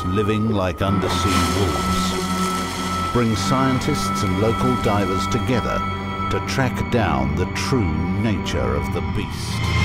living like undersea wolves, brings scientists and local divers together to track down the true nature of the beast.